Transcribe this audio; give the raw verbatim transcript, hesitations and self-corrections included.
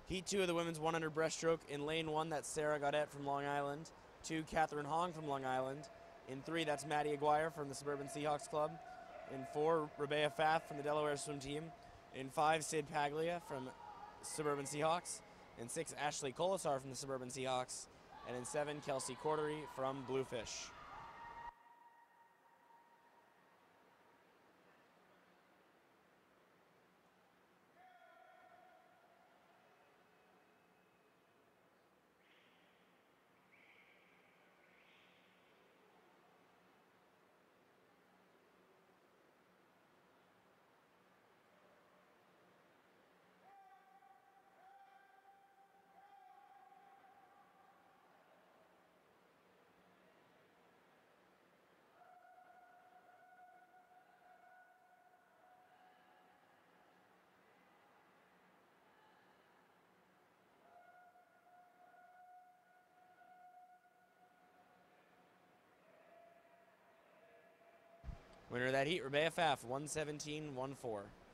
Heat two of the women's one hundred breaststroke. In lane one, that's Sarah Gaudette from Long Island. Two, Catherine Hong from Long Island. In three, that's Maddie Aguirre from the Suburban Seahawks Club. In four, Rebea Pfaff from the Delaware swim team. In five, Sid Paglia from Suburban Seahawks. In six, Ashley Colasar from the Suburban Seahawks. And in seven, Kelsey Cordery from Bluefish. Winner of that heat, Rebea Pfaff, one seventeen one four.